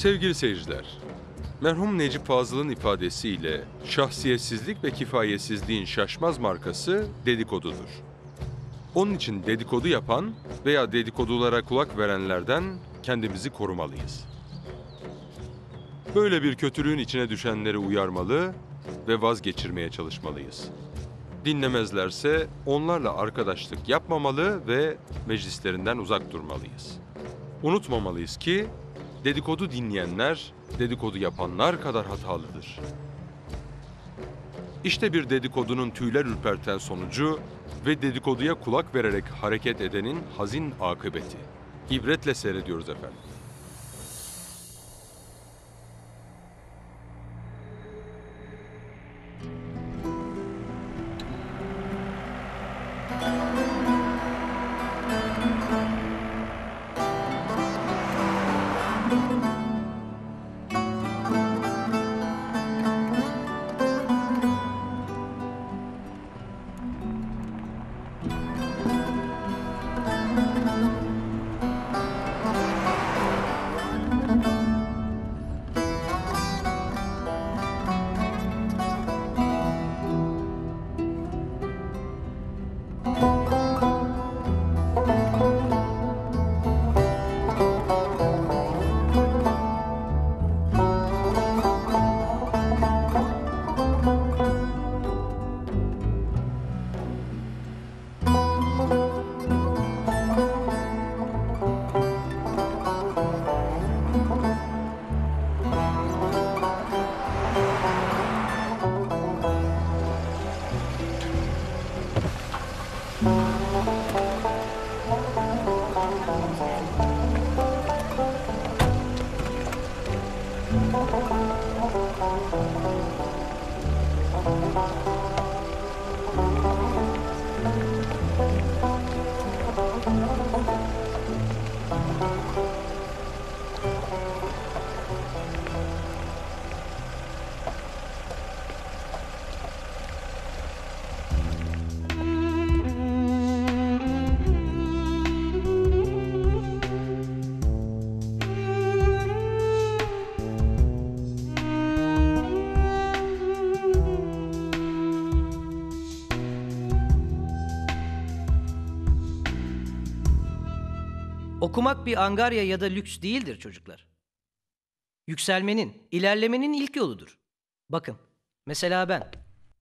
Sevgili seyirciler, merhum Necip Fazıl'ın ifadesiyle şahsiyetsizlik ve kifayetsizliğin şaşmaz markası dedikodudur. Onun için dedikodu yapan veya dedikodulara kulak verenlerden kendimizi korumalıyız. Böyle bir kötülüğün içine düşenleri uyarmalı ve vazgeçirmeye çalışmalıyız. Dinlemezlerse onlarla arkadaşlık yapmamalı ve meclislerinden uzak durmalıyız. Unutmamalıyız ki dedikodu dinleyenler, dedikodu yapanlar kadar hatalıdır. İşte bir dedikodunun tüyler ürperten sonucu ve dedikoduya kulak vererek hareket edenin hazin akıbeti. İbretle seyrediyoruz efendim. Okumak bir angarya ya da lüks değildir çocuklar. Yükselmenin, ilerlemenin ilk yoludur. Bakın, mesela ben,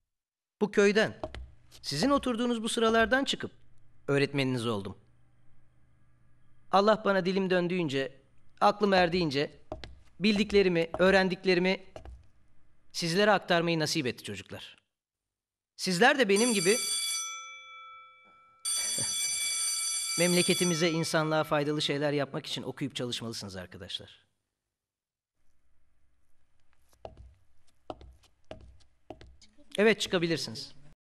bu köyden, sizin oturduğunuz bu sıralardan çıkıp öğretmeniniz oldum. Allah bana dilim döndüğünce, aklım erdiğince, bildiklerimi, öğrendiklerimi sizlere aktarmayı nasip etti çocuklar. Sizler de benim gibi memleketimize, insanlığa faydalı şeyler yapmak için okuyup çalışmalısınız arkadaşlar. Evet, çıkabilirsiniz.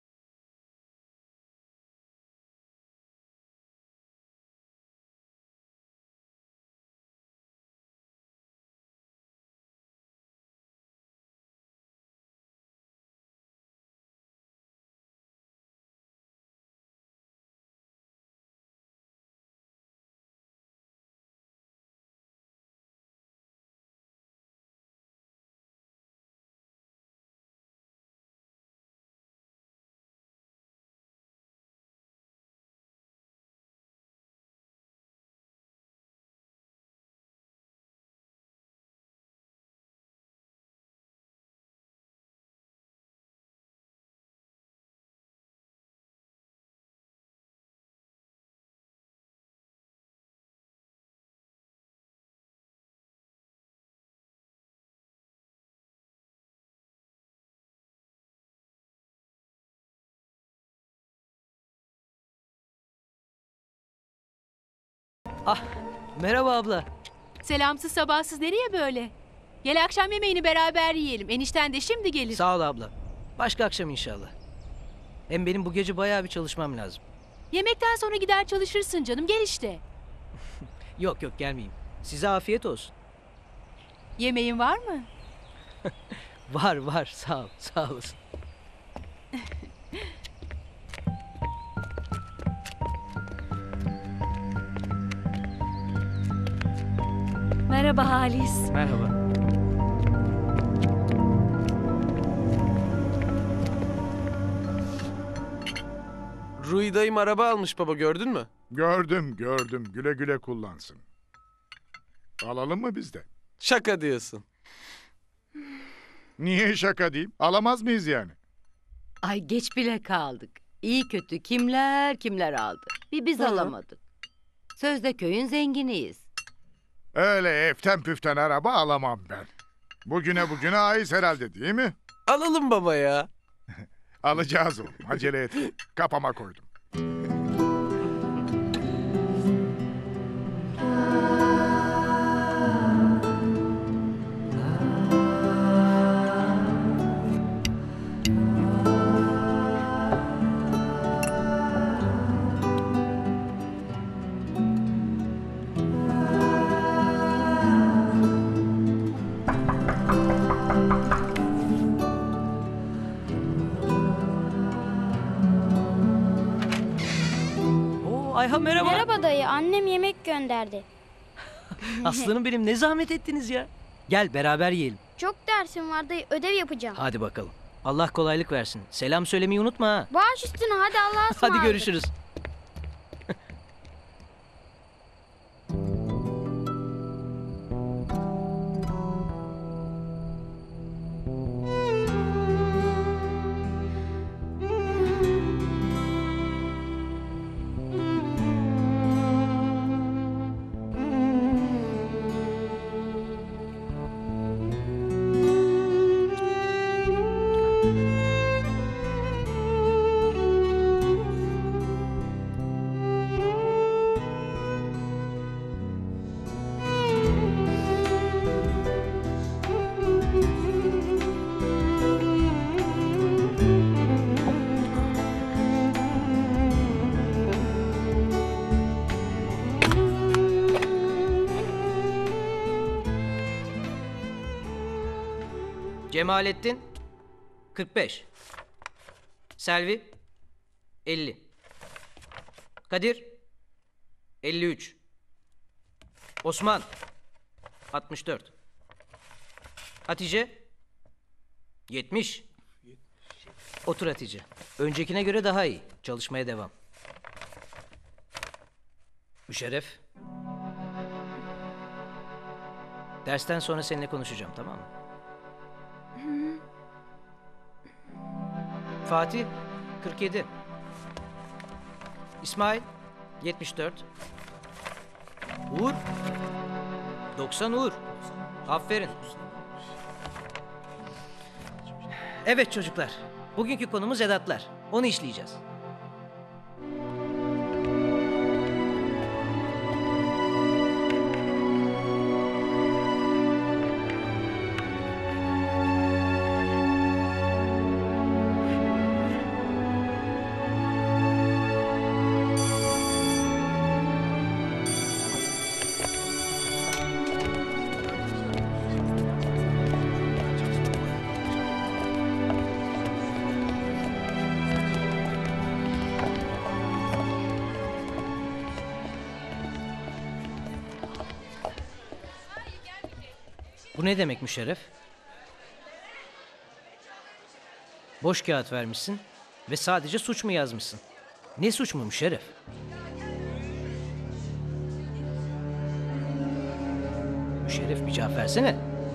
Ah, merhaba abla. Selamsız sabahsız nereye böyle? Gel akşam yemeğini beraber yiyelim. Enişten de şimdi gelir. Sağ ol abla. Başka akşam inşallah. Hem benim bu gece bayağı bir çalışmam lazım. Yemekten sonra gider çalışırsın canım. Gel işte. Yok yok, gelmeyeyim. Size afiyet olsun. Yemeğin var mı? Var, sağ ol, sağ olasın. Merhaba Merhaba Halis. Merhaba. Rui dayım araba almış baba, gördün mü? Gördüm gördüm. Güle güle kullansın. Alalım mı biz de? Şaka diyorsun. Niye şaka diyeyim? Alamaz mıyız yani? Ay geç bile kaldık. İyi kötü kimler aldı. Bir biz alamadık. Sözde köyün zenginiyiz. Öyle eften püften araba alamam ben. Bugüne ait herhalde değil mi? Alalım baba ya. Alacağız oğlum. Acele et. Kafama koydum. Oo, Ayhan merhaba. Merhaba dayı, annem yemek gönderdi. Aslanım benim, ne zahmet ettiniz ya. Gel beraber yiyelim. Çok dersim var dayı, ödev yapacağım. Hadi bakalım. Allah kolaylık versin. Selam söylemeyi unutma ha. Baş üstüne, hadi Allah'a ısmarladık. Hadi görüşürüz. Cemalettin 45. Selvi 50. Kadir 53. Osman 64. Hatice 70. Otur Hatice. Öncekine göre daha iyi. Çalışmaya devam. Müşerref. Dersten sonra seninle konuşacağım, tamam mı? Fatih 47. İsmail 74. Uğur 90 Uğur. Aferin. Evet çocuklar. Bugünkü konumuz edatlar. Onu işleyeceğiz. Bu ne demek Müşerref? Boş kağıt vermişsin ve sadece suç mu yazmışsın? Ne suç mu Müşerref? Müşerref bir cevap versene.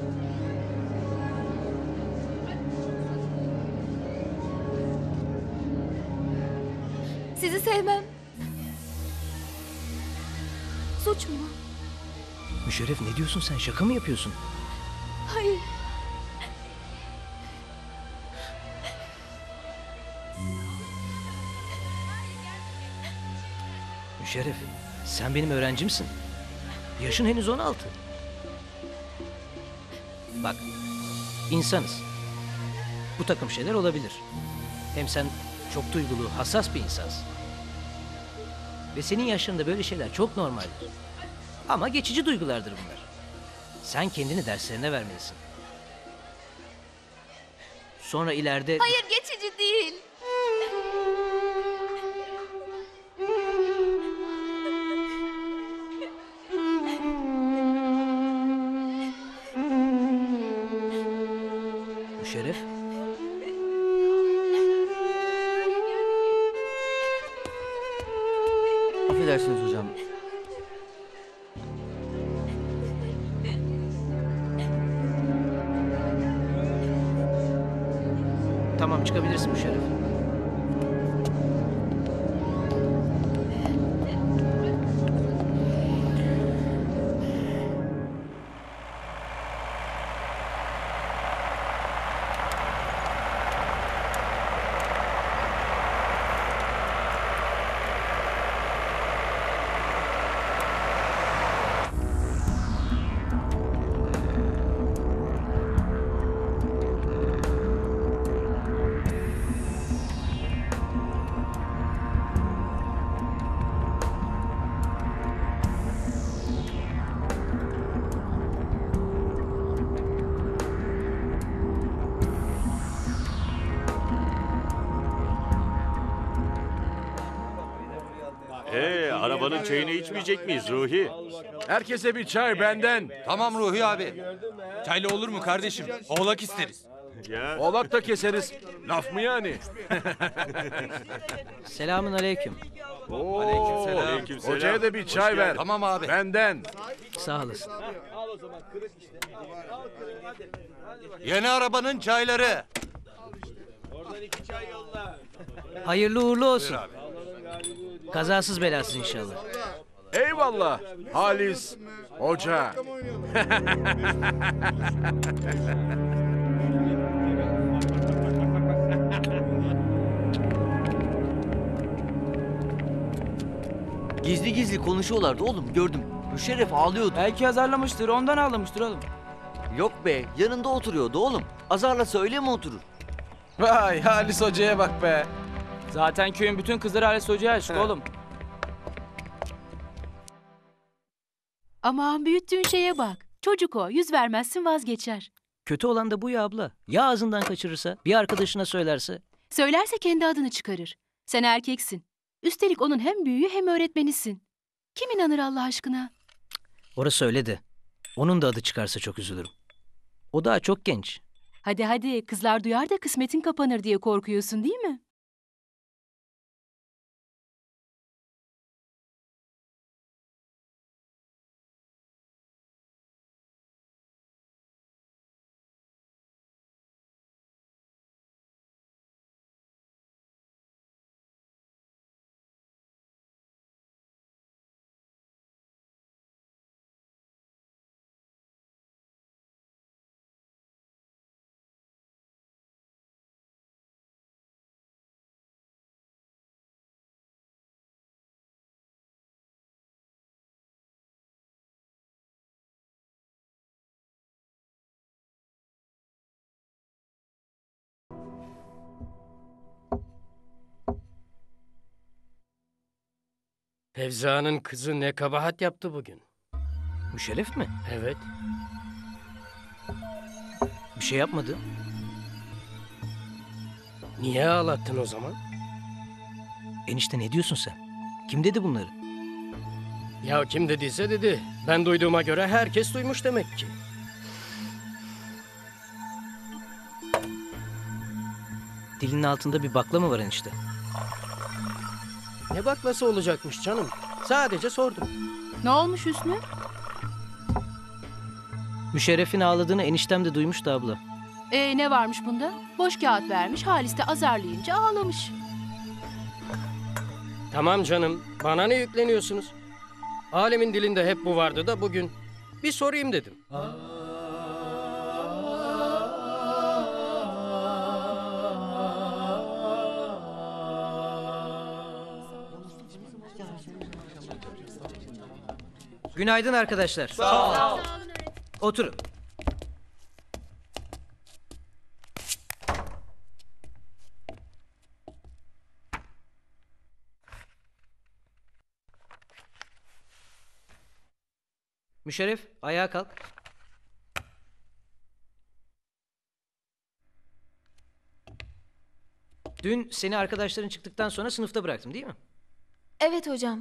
Sizi sevmem. Suç mu? Müşerref ne diyorsun sen? Şaka mı yapıyorsun? Hayır. Müşerref, sen benim öğrencimsin. Yaşın henüz 16. Bak, insanız. Bu takım şeyler olabilir. Hem sen çok duygulu, hassas bir insansın. Ve senin yaşlarında böyle şeyler çok normaldir. Ama geçici duygulardır bunlar. Sen kendini derslerine vermelisin. Sonra ileride... Hayır, geçici değil. Müşerref. Affedersiniz hocam. Tamam, çıkabilirsin Müşerref. Arabanın çayını içmeyecek miyiz Ruhi? Herkese bir çay benden. Tamam Ruhi abi. Çaylı olur mu kardeşim? Oğlak isteriz. Ya. Oğlak da keseriz. Laf mı yani? Selamun aleyküm. Oo, Aleykümselam. hocaya da bir çay ver. Tamam abi. Benden. Sağ olasın. Yeni arabanın çayları. Hayırlı uğurlu olsun. Kazasız belasız inşallah. Eyvallah. Halis. Hoca. Gizli gizli konuşuyorlardı oğlum, gördüm. Müşerref ağlıyordu. Belki azarlamıştır, ondan ağlamıştır oğlum. Yok be, yanında oturuyordu oğlum. Azarlasa öyle mi oturur? Vay Halis Hoca'ya bak be. Zaten köyün bütün kızları Halis Hoca'ya aşık oğlum. Aman büyüttüğün şeye bak. Çocuk o. Yüz vermezsin vazgeçer. Kötü olan da bu ya abla. Ya ağzından kaçırırsa, bir arkadaşına söylerse? Söylerse kendi adını çıkarır. Sen erkeksin. Üstelik onun hem büyüğü hem öğretmenisin. Kim inanır Allah aşkına? Orası öyle de. Onun da adı çıkarsa çok üzülürüm. O daha çok genç. Hadi hadi kızlar duyar da kısmetin kapanır diye korkuyorsun değil mi? Fevza'nın kızı ne kabahat yaptı bugün? Müşerref mi? Evet. Bir şey yapmadı. Niye ağlattın o zaman? Enişte ne diyorsun sen? Kim dedi bunları? Ya kim dediyse dedi. Ben duyduğuma göre herkes duymuş demek ki. Dilinin altında bir bakla mı var enişte? Ne baklası olacakmış canım? Sadece sordum. Ne olmuş Hüsnü? Müşerref'in ağladığını eniştem de duymuş da abla. Ne varmış bunda? Boş kağıt vermiş, Halis de azarlayınca ağlamış. Tamam canım, bana ne yükleniyorsunuz? Alemin dilinde hep bu vardı da bugün bir sorayım dedim. Günaydın arkadaşlar. Sağ ol. Oturun. Müşerref, ayağa kalk. Dün seni arkadaşların çıktıktan sonra sınıfta bıraktım değil mi? Evet hocam.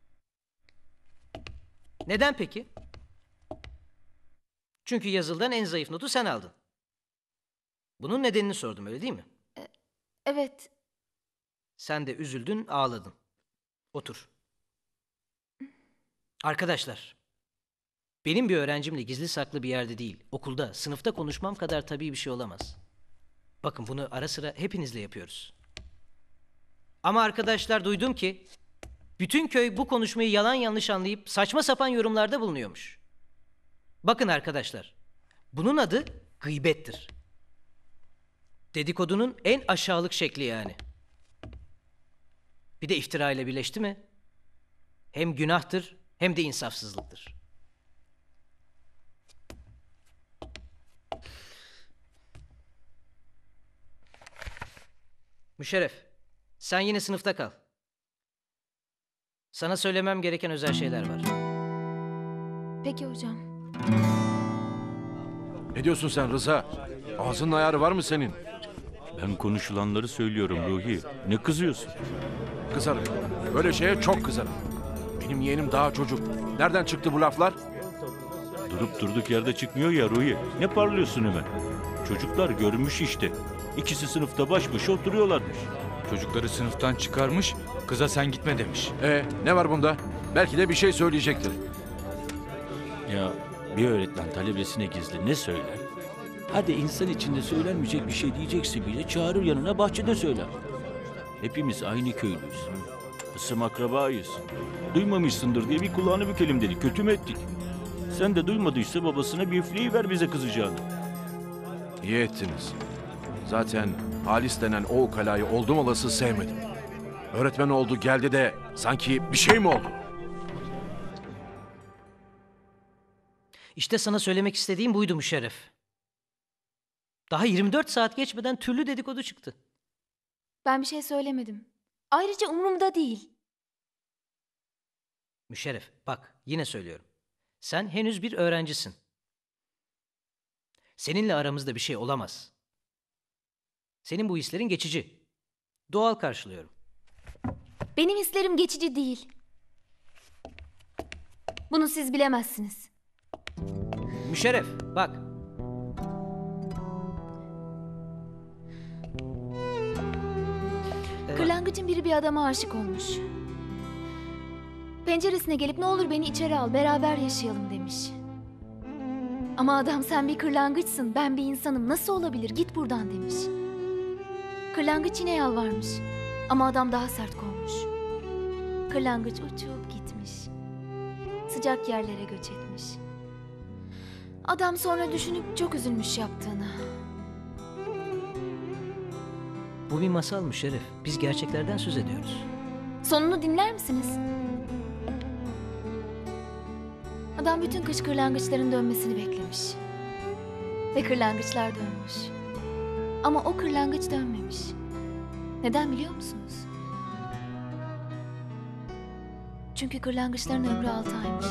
Neden peki? Çünkü yazılıdan en zayıf notu sen aldın. Bunun nedenini sordum, öyle değil mi? Evet. Sen de üzüldün, ağladın. Otur. Arkadaşlar, benim bir öğrencimle gizli saklı bir yerde değil, okulda, sınıfta konuşmam kadar tabii bir şey olamaz. Bakın bunu ara sıra hepinizle yapıyoruz. Ama arkadaşlar, duydum ki bütün köy bu konuşmayı yalan yanlış anlayıp saçma sapan yorumlarda bulunuyormuş. Bakın arkadaşlar, bunun adı gıybettir. Dedikodunun en aşağılık şekli yani. Bir de iftira ile birleşti mi? Hem günahtır hem de insafsızlıktır. Müşerref, sen yine sınıfta kal. Sana söylemem gereken özel şeyler var. Peki hocam. Ne diyorsun sen Rıza? Ağzının ayarı var mı senin? Ben konuşulanları söylüyorum Ruhi. Ne kızıyorsun? Kızarım. Böyle şeye çok kızarım. Benim yeğenim daha çocuk. Nereden çıktı bu laflar? Durup durduk yerde çıkmıyor ya Ruhi. Ne parlıyorsun hemen? Çocuklar görmüş işte. İkisi sınıfta baş başa oturuyorlarmış. Çocukları sınıftan çıkarmış, kıza sen gitme demiş. Ne var bunda? Belki de bir şey söyleyecektir. Ya bir öğretmen talebesine gizli ne söyler? Hadi insan içinde söylenmeyecek bir şey diyecekse bile çağırır yanına bahçede söyler. Hepimiz aynı köylüyüz. Isım akrabayız. Duymamışsındır diye bir kulağını bükelim dedik. Kötü mü ettik? Sen de duymadıysa babasına bir üfleyiver bize kızacağını. İyi ettiniz. Zaten Halis denen o ukalayı oldum olası sevmedim. Öğretmen oldu geldi de sanki bir şey mi oldu? İşte sana söylemek istediğim buydu Müşerref. Daha 24 saat geçmeden türlü dedikodu çıktı. Ben bir şey söylemedim. Ayrıca umurumda değil. Müşerref, bak yine söylüyorum. Sen henüz bir öğrencisin. Seninle aramızda bir şey olamaz. Senin bu hislerin geçici. Doğal karşılıyorum. Benim hislerim geçici değil. Bunu siz bilemezsiniz. Müşerref, bak. Kırlangıç'ın biri bir adama aşık olmuş. Penceresine gelip ne olur beni içeri al, beraber yaşayalım demiş. Ama adam sen bir kırlangıçsın, ben bir insanım, nasıl olabilir, git buradan demiş. Kırlangıç yine yalvarmış ama adam daha sert kovmuş. Kırlangıç uçup gitmiş. Sıcak yerlere göç etmiş. Adam sonra düşünüp çok üzülmüş yaptığına. Bu bir masal Müşerref. Biz gerçeklerden söz ediyoruz. Sonunu dinler misiniz? Adam bütün kış kırlangıçların dönmesini beklemiş. Ve kırlangıçlar dönmüş. Ama o kırlangıç dönmemiş. Neden biliyor musunuz? Çünkü kırlangıçların ömrü 6 aymış.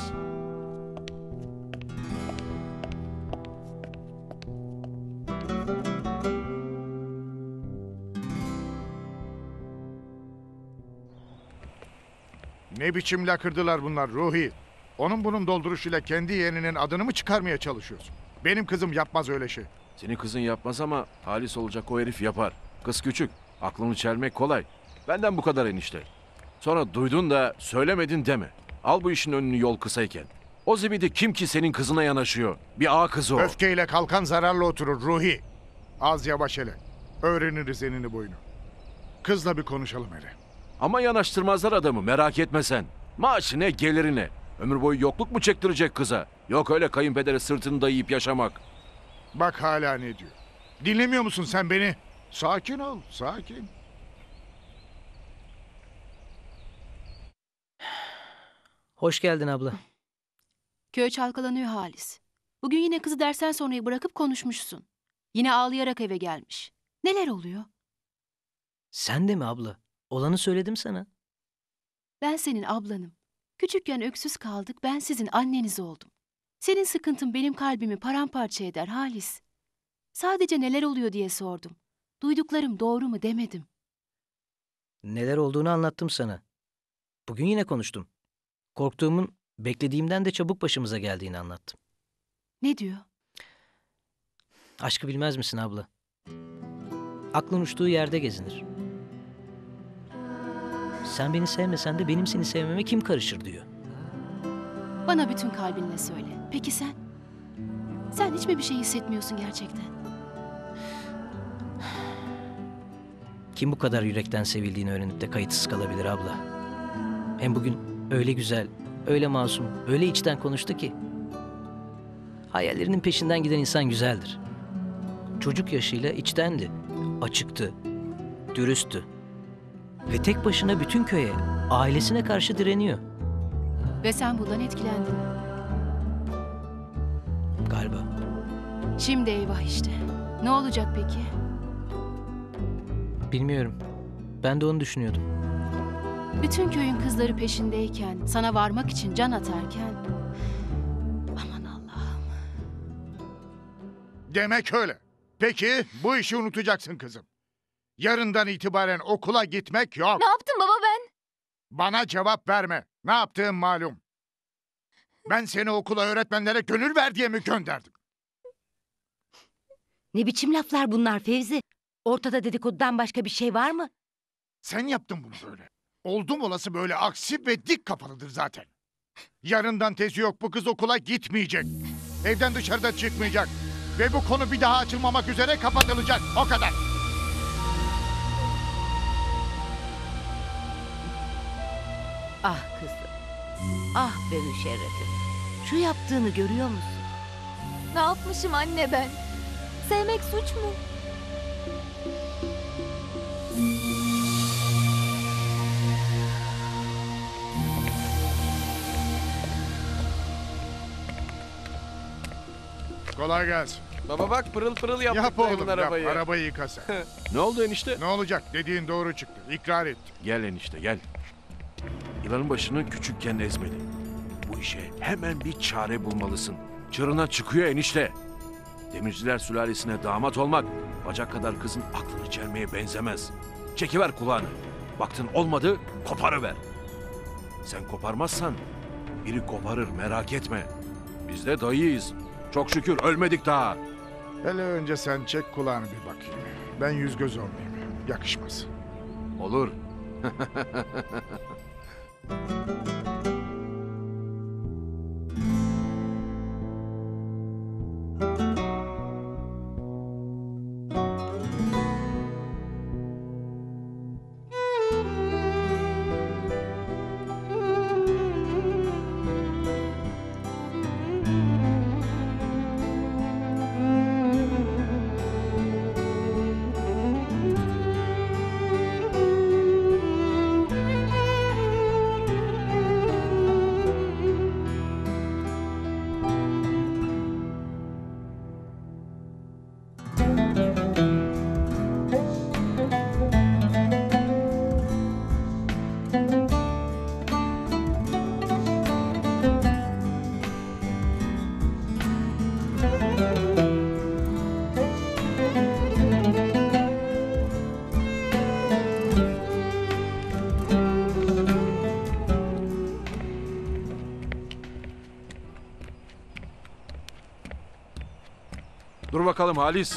Ne biçim lakırdılar bunlar Ruhi? Onun bunun dolduruşuyla kendi yeğeninin adını mı çıkarmaya çalışıyorsun? Benim kızım yapmaz öyle şey. Senin kızın yapmaz ama Halis olacak o herif yapar. Kız küçük. Aklını çelmek kolay. Benden bu kadar enişte. Sonra duydun da söylemedin deme. Al bu işin önünü yol kısayken. O zibidi kim ki senin kızına yanaşıyor? Bir ağa kızı o. Öfkeyle kalkan zararla oturur Ruhi. Az yavaş hele. Öğreniriz enini boyunu. Kızla bir konuşalım hele. Ama yanaştırmazlar adamı merak etme sen. Maaşı ne geliri ne? Ömür boyu yokluk mu çektirecek kıza? Yok öyle kayınpedere sırtını dayayıp yaşamak. Bak hala ne diyor. Dinlemiyor musun sen beni? Sakin ol, sakin. Hoş geldin abla. Köy çalkalanıyor Halis. Bugün yine kızı dersten sonrayı bırakıp konuşmuşsun. Yine ağlayarak eve gelmiş. Neler oluyor? Sen de mi abla? Olanı söyledim sana. Ben senin ablanım. Küçükken öksüz kaldık, ben sizin anneniz oldum. Senin sıkıntın benim kalbimi paramparça eder Halis. Sadece neler oluyor diye sordum. Duyduklarım doğru mu demedim. Neler olduğunu anlattım sana. Bugün yine konuştum. Korktuğumun beklediğimden de çabuk başımıza geldiğini anlattım. Ne diyor? Aşkı bilmez misin abla? Aklın uçtuğu yerde gezinir. Sen beni sevmesen de benim seni sevmeme kim karışır diyor. Bana bütün kalbinle söyle. Peki sen? Sen hiç mi bir şey hissetmiyorsun gerçekten? Kim bu kadar yürekten sevildiğini öğrenip de kayıtsız kalabilir abla? Hem bugün öyle güzel, öyle masum, öyle içten konuştu ki. Hayallerinin peşinden giden insan güzeldir. Çocuk yaşıyla içtendi, açıktı, dürüsttü. Ve tek başına bütün köye, ailesine karşı direniyor. Ve sen bundan etkilendin. Galiba. Şimdi eyvah işte. Ne olacak peki? Bilmiyorum. Ben de onu düşünüyordum. Bütün köyün kızları peşindeyken, sana varmak için can atarken... Aman Allah'ım. Demek öyle. Peki bu işi unutacaksın kızım. Yarından itibaren okula gitmek yok. Ne yaptım baba ben? Bana cevap verme. Ne yaptığım malum. Ben seni okula öğretmenlere gönül ver diye mi gönderdim? Ne biçim laflar bunlar Fevzi? Ortada dedikodudan başka bir şey var mı? Sen yaptın bunu böyle. Oldum olası böyle aksi ve dik kafalıdır zaten. Yarından tezi yok, bu kız okula gitmeyecek. Evden dışarıda çıkmayacak. Ve bu konu bir daha açılmamak üzere kapatılacak. O kadar. Ah kızım. Ah be Müşerref'im. Şu yaptığını görüyor musun? Ne yapmışım anne ben? Sevmek suç mu? Kolay gelsin. Baba bak pırıl pırıl yaptık Yap dayımın oğlum yap. arabayı. Arabayı yıka sen. Ne oldu enişte? Ne olacak? Dediğin doğru çıktı. İkrar ettim. Gel enişte gel. Yılanın başını küçükken ezmeli. Bu işe hemen bir çare bulmalısın. Çığırına çıkıyor enişte. Demirciler sülalesine damat olmak bacak kadar kızın aklını çelmeye benzemez. Çekiver kulağını. Baktın olmadı koparıver. Sen koparmazsan biri koparır merak etme. Biz de dayıyız. Çok şükür ölmedik daha. Hele önce sen çek kulağını bir bakayım. Ben yüz göz olmayayım. Yakışmaz. Olur. Dur bakalım Halis.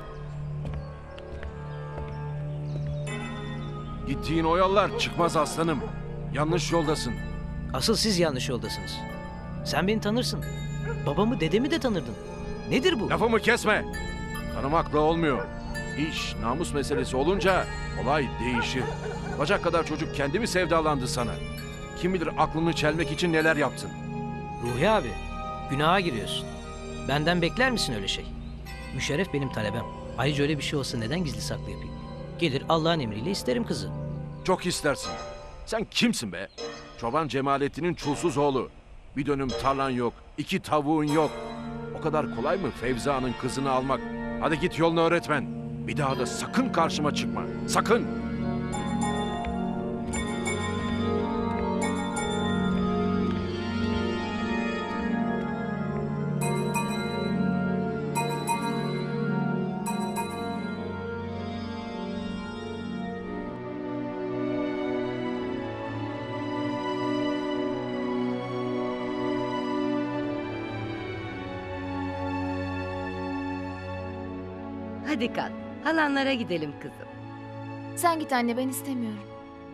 Gittiğin o yollar çıkmaz aslanım. Yanlış yoldasın. Asıl siz yanlış yoldasınız. Sen beni tanırsın. Babamı, dedemi de tanırdın. Nedir bu? Lafımı kesme. Tanımakla olmuyor. İş, namus meselesi olunca olay değişir. Bacak kadar çocuk kendi mi sevdalandı sana? Kim bilir aklını çelmek için neler yaptın? Ruhi abi, günaha giriyorsun. Benden bekler misin öyle şey? Müşerref benim talebem. Ayrıca öyle bir şey olsa neden gizli saklı yapayım? Gelir Allah'ın emriyle isterim kızı. Çok istersin. Sen kimsin be? Çoban Cemalettin'in çulsuz oğlu. Bir dönüm tarlan yok, 2 tavuğun yok. O kadar kolay mı Fevzi Ağa'nın kızını almak? Hadi git yolunu öğretmen. Bir daha da sakın karşıma çıkma. Sakın! Hadi kalk. Halanlara gidelim kızım. Sen git anne, ben istemiyorum.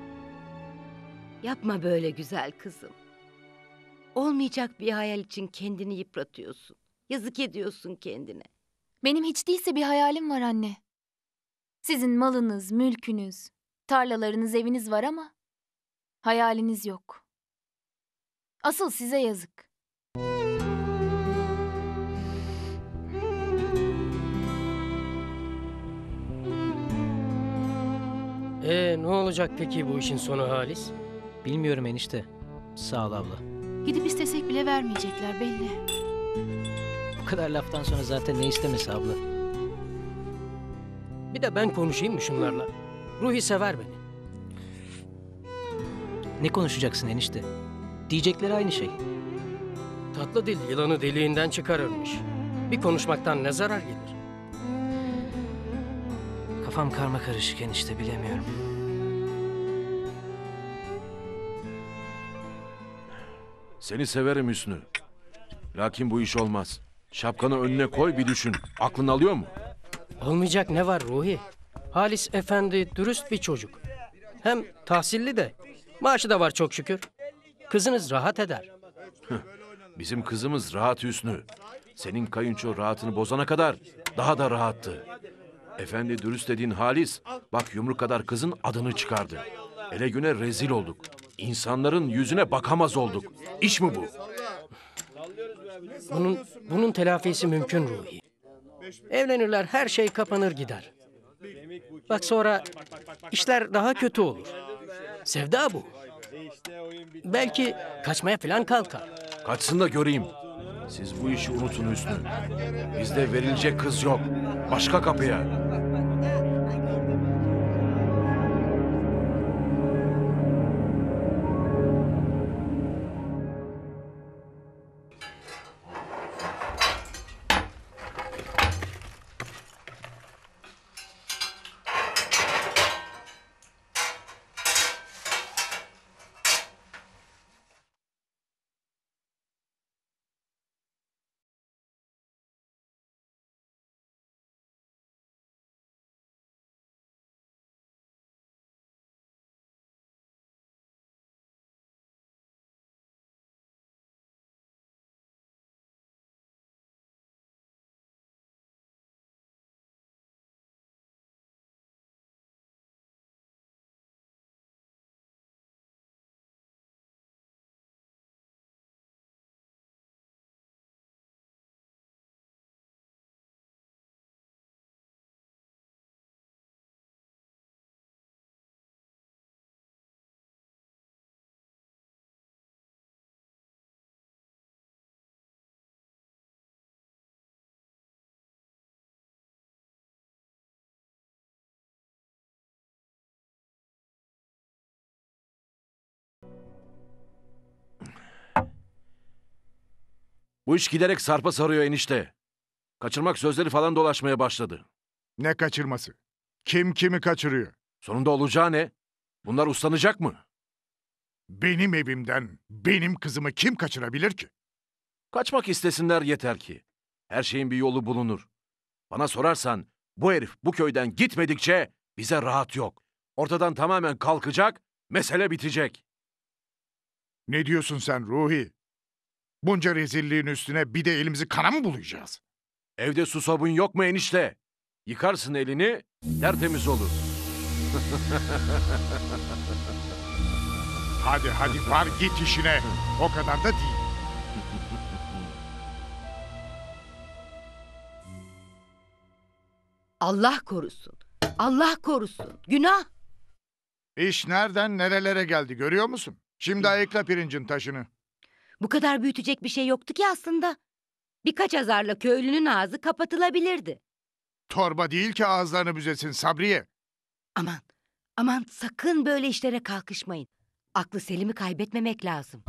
Yapma böyle güzel kızım. Olmayacak bir hayal için kendini yıpratıyorsun. Yazık ediyorsun kendine. Benim hiç değilse bir hayalim var anne. Sizin malınız, mülkünüz, tarlalarınız, eviniz var ama hayaliniz yok. Asıl size yazık. Ne olacak peki bu işin sonu Halis? Bilmiyorum enişte. Sağ ol abla. Gidip istesek bile vermeyecekler belli. Bu kadar laftan sonra zaten ne istemesi abla? Bir de ben konuşayım mı şunlarla? Ruhi sever beni. Ne konuşacaksın enişte? Diyecekleri aynı şey. Tatlı dil yılanı deliğinden çıkarırmış. Bir konuşmaktan ne zarar gelir? Kafam karma karışık enişte, bilemiyorum. Seni severim Hüsnü. Lakin bu iş olmaz. Şapkanı önüne koy bir düşün. Aklın alıyor mu? Olmayacak ne var Ruhi? Halis efendi dürüst bir çocuk. Hem tahsilli de. Maaşı da var çok şükür. Kızınız rahat eder. Bizim kızımız rahat Hüsnü. Senin kayınço rahatını bozana kadar daha da rahattı. Efendi dürüst dediğin Halis, bak yumruk kadar kızın adını çıkardı. Ele güne rezil olduk. İnsanların yüzüne bakamaz olduk. İş mi bu? Bunun telafisi mümkün Ruhi. Evlenirler, her şey kapanır gider. Bak sonra işler daha kötü olur. Sevda bu. Belki kaçmaya falan kalkar. Kaçsın da göreyim. Siz bu işi unutun Hüsnü. Bizde verilecek kız yok. Başka kapıya. Bu iş giderek sarpa sarıyor enişte. Kaçırmak sözleri falan dolaşmaya başladı. Ne kaçırması? Kim kimi kaçırıyor? Sonunda olacağı ne? Bunlar uslanacak mı? Benim evimden benim kızımı kim kaçırabilir ki? Kaçmak istesinler yeter ki. Her şeyin bir yolu bulunur. Bana sorarsan bu herif bu köyden gitmedikçe bize rahat yok. Ortadan tamamen kalkacak, mesele bitecek. Ne diyorsun sen Ruhi? Bunca rezilliğin üstüne bir de elimizi kana mı bulayacağız? Evde su sabun yok mu enişte? Yıkarsın elini, tertemiz olur. Hadi var git işine. O kadar da değil. Allah korusun. Allah korusun. Günah. İş nereden nerelere geldi görüyor musun? Şimdi ayıkla pirincin taşını. Bu kadar büyütecek bir şey yoktu ki aslında. Birkaç azarla köylünün ağzı kapatılabilirdi. Torba değil ki ağızlarını büzesin Sabriye. Aman sakın böyle işlere kalkışmayın. Aklı selimi kaybetmemek lazım.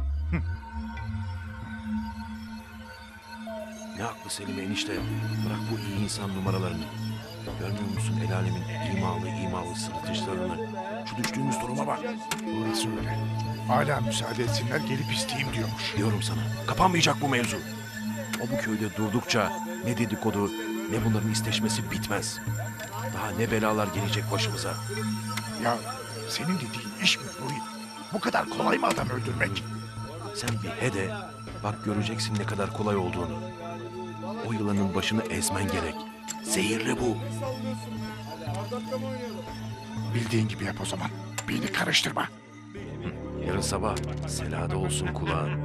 Ne aklı Selim enişte ya. Bırak bu iyi insan numaralarını. Görmüyor musun el alemin imalı sırıtışlarını? Şu düştüğümüz duruma bak. Orası öyle. Hala müsaade etsinler gelip isteyeyim diyormuş. Diyorum sana kapanmayacak bu mevzu. O bu köyde durdukça ne dedikodu ne bunların isteşmesi bitmez. Daha ne belalar gelecek başımıza. Ya senin dediğin iş mi Ruhi? Bu kadar kolay mı adam öldürmek? Sen bir he de bak göreceksin ne kadar kolay olduğunu. O yılanın başını ezmen gerek. Zehirli bu. Bildiğin gibi yap o zaman. Beni karıştırma. Yarın sabah selada olsun kulağın.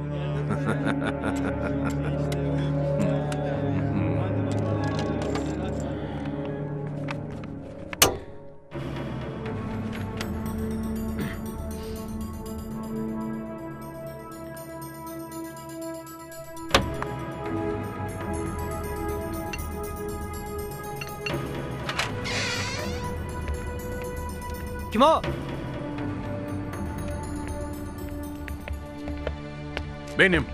Kim o? Benim.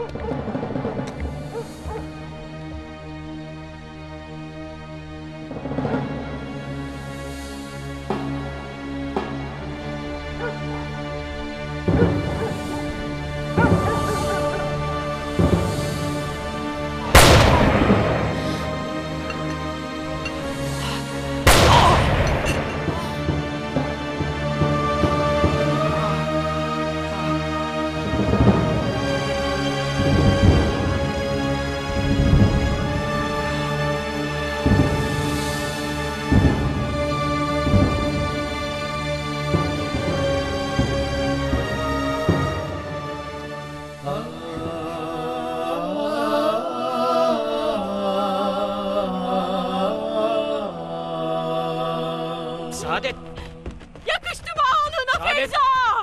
Saadet! Yakıştı mı ağlığına Saadet! Feyza?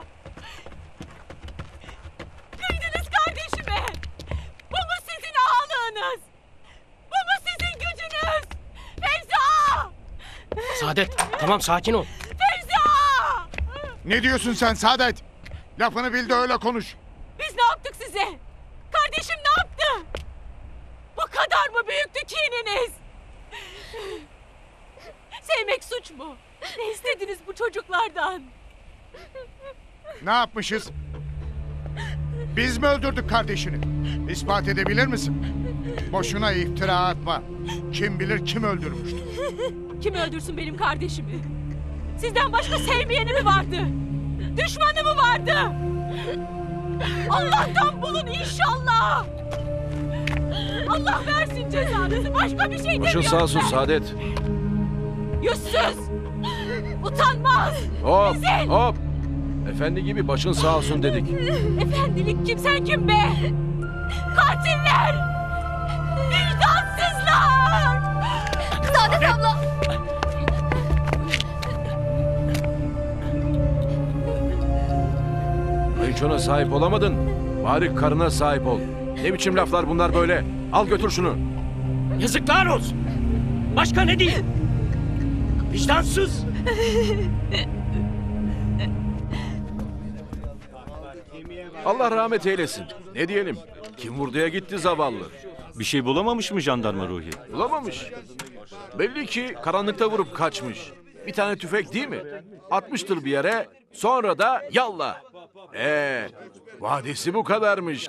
Kıydınız kardeşime. Bu mu sizin ağlığınız? Bu mu sizin gücünüz? Feyza! Saadet, tamam sakin ol. Feyza! Ne diyorsun sen Saadet? Lafını bil de öyle konuş. Biz ne yaptık size? Kardeşim ne yaptı? Bu kadar mı büyüktü kininiz? Sevmek suç mu? Ne istediniz bu çocuklardan? Ne yapmışız? Biz mi öldürdük kardeşini? İspat edebilir misin? Boşuna iftira atma. Kim bilir kim öldürmüştür. Kim öldürsün benim kardeşimi? Sizden başka sevmeyeni mi vardı? Düşmanı mı vardı? Allah'tan bulun inşallah. Allah versin cezanızı. Başka bir şey demiyorum. Başın sağ olsun ben. Saadet. Yüzsüz. Utanmaz. Hop Rezil. hop. Efendi gibi başın sağ olsun dedik. Efendilik kim sen kim be? Katiller. Vicdansızlar. Saadet abla. Kayınçona sahip olamadın. Bari karına sahip ol. Ne biçim laflar bunlar böyle? Al götür şunu. Yazıklar olsun. Başka ne diyeyim? Vicdansız. Allah rahmet eylesin. Ne diyelim? Kim vurduya gitti zavallı. Bir şey bulamamış mı jandarma Ruhi? Bulamamış. Belli ki karanlıkta vurup kaçmış. Bir tane tüfek değil mi? Atmıştır bir yere. Sonra da yallah. Vadesi bu kadarmış.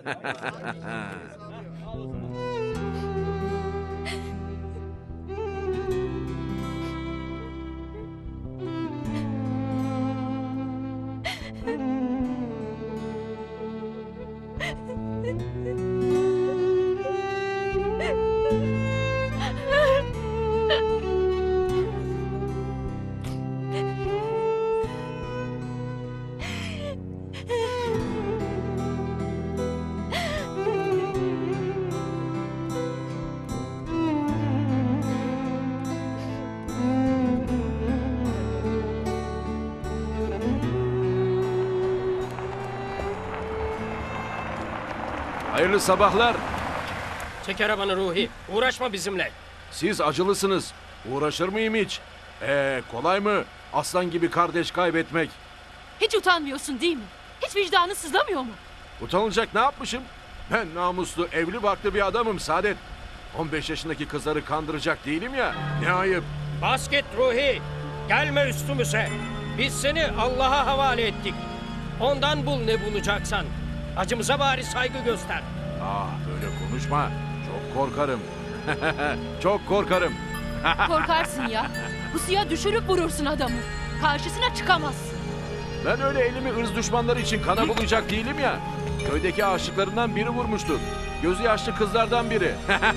Hayırlı sabahlar. Çek arabanı Ruhi. Uğraşma bizimle. Siz acılısınız. Uğraşır mıyım hiç? Kolay mı? Aslan gibi kardeş kaybetmek. Hiç utanmıyorsun değil mi? Hiç vicdanın sızlamıyor mu? Utanılacak ne yapmışım? Ben namuslu, evli barklı bir adamım Saadet. 15 yaşındaki kızları kandıracak değilim ya. Ne ayıp. Bas git Ruhi. Gelme üstümüze. Biz seni Allah'a havale ettik. Ondan bul ne bulacaksan. Acımıza bari saygı göster. Böyle konuşma. Çok korkarım. Çok korkarım. Korkarsın ya. Bu suya düşürüp vurursun adamı. Karşısına çıkamazsın. Ben öyle elimi ırz düşmanları için kana bulayacak değilim ya. Köydeki aşıklarından biri vurmuştur. Gözü yaşlı kızlardan biri.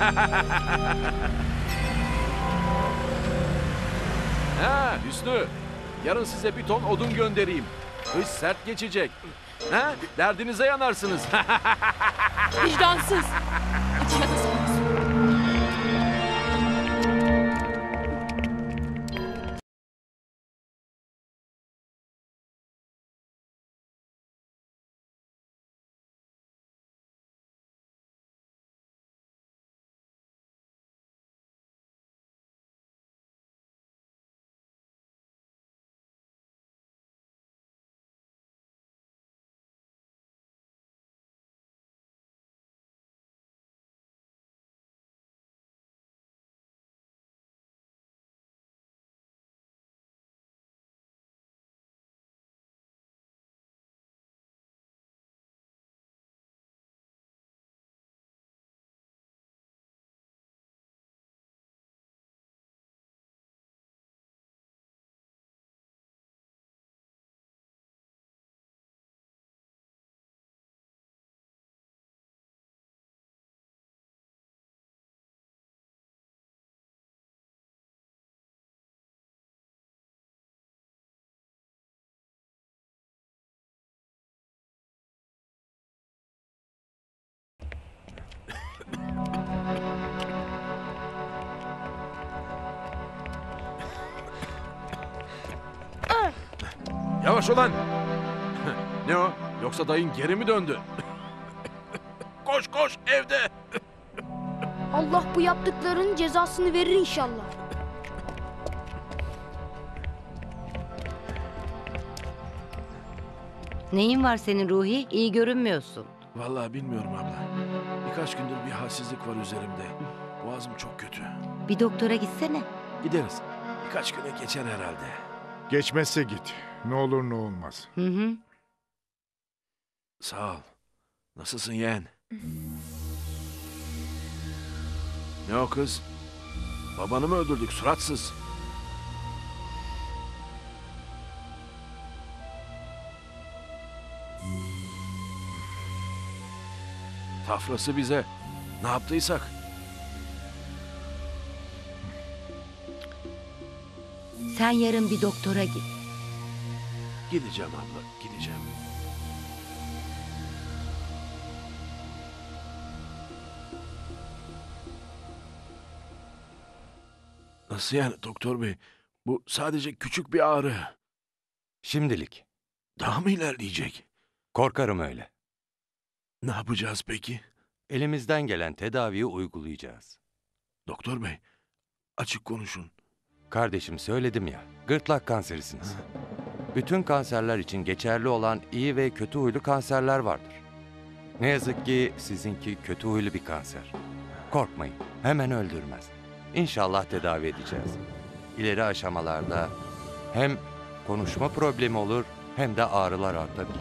Ha Hüsnü, yarın size bir ton odun göndereyim. Kış sert geçecek. Ha, derdinize yanarsınız. Vicdansız. İçine de sokmasın. Yavaş ulan. Ne o? Yoksa dayın geri mi döndü? Koş koş evde. Allah bu yaptıklarının cezasını verir inşallah. Neyin var senin Ruhi? İyi görünmüyorsun. Vallahi bilmiyorum abla. Birkaç gündür bir halsizlik var üzerimde. Boğazım çok kötü. Bir doktora gitsene. Gideriz. Birkaç güne geçer herhalde. Geçmezse git. Ne olur ne olmaz. Hı hı. Sağ ol. Nasılsın yeğen? Ne o kız? Babanı mı öldürdük suratsız? Tafrası bize. Ne yaptıysak. Sen yarın bir doktora git. Gideceğim abla, gideceğim. Nasıl yani doktor bey? Bu sadece küçük bir ağrı. Şimdilik. Daha mı ilerleyecek? Korkarım öyle. Ne yapacağız peki? Elimizden gelen tedaviyi uygulayacağız. Doktor bey, açık konuşun. Kardeşim söyledim ya, gırtlak kanserisiniz. Bütün kanserler için geçerli olan iyi ve kötü huylu kanserler vardır. Ne yazık ki sizinki kötü huylu bir kanser. Korkmayın, hemen öldürmez. İnşallah tedavi edeceğiz. İleri aşamalarda hem konuşma problemi olur hem de ağrılar artabilir.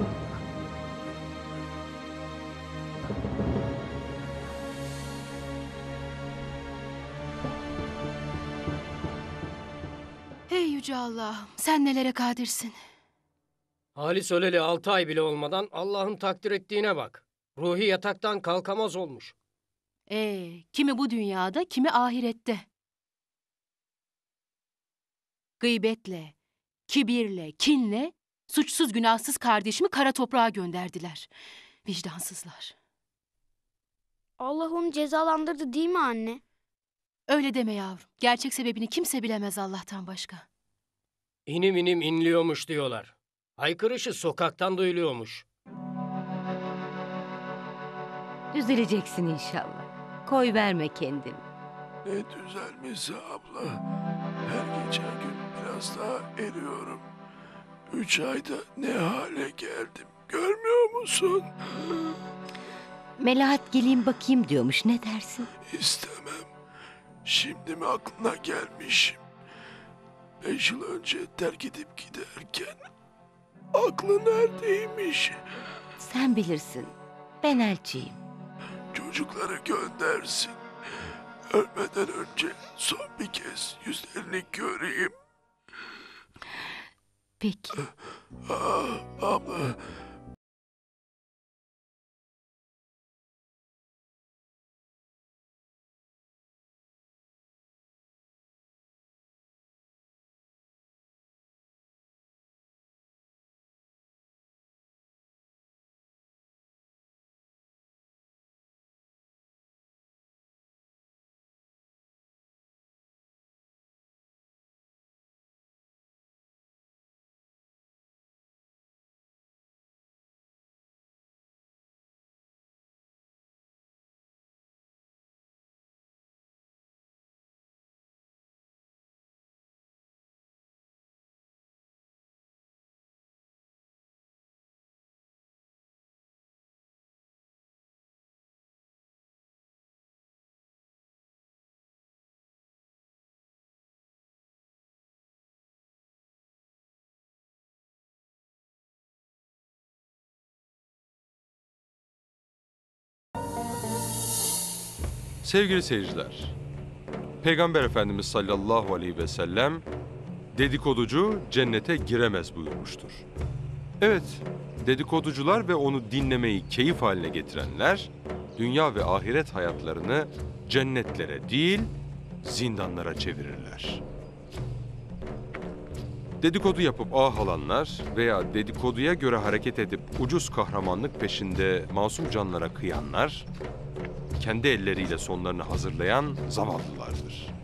Hey yüce Allah'ım, sen nelere kadirsin. Halis öleli 6 ay bile olmadan Allah'ın takdir ettiğine bak. Ruhi yataktan kalkamaz olmuş. Kimi bu dünyada, kimi ahirette. Gıybetle, kibirle, kinle, suçsuz günahsız kardeşimi kara toprağa gönderdiler. Vicdansızlar. Allah onu cezalandırdı değil mi anne? Öyle deme yavrum. Gerçek sebebini kimse bilemez Allah'tan başka. İnim inim inliyormuş diyorlar. Haykırışı sokaktan duyuluyormuş. Düzeleceksin inşallah. Koy verme kendini. Ne düzelmesi abla. Her geçen gün biraz daha eriyorum. 3 ayda ne hale geldim görmüyor musun? Melahat geleyim bakayım diyormuş. Ne dersin? İstemem. Şimdi mi aklına gelmiş? 5 yıl önce terk edip giderken aklı neredeymiş? Sen bilirsin. Ben elçiyim. Çocukları göndersin. Ölmeden önce son bir kez yüzlerini göreyim. Peki. Abla. Sevgili seyirciler, Peygamber Efendimiz sallallahu aleyhi ve sellem dedikoducu cennete giremez buyurmuştur. Evet, dedikoducular ve onu dinlemeyi keyif haline getirenler, dünya ve ahiret hayatlarını cennetlere değil, zindanlara çevirirler. Dedikodu yapıp alanlar veya dedikoduya göre hareket edip ucuz kahramanlık peşinde masum canlara kıyanlar, kendi elleriyle sonlarını hazırlayan zavallılardır.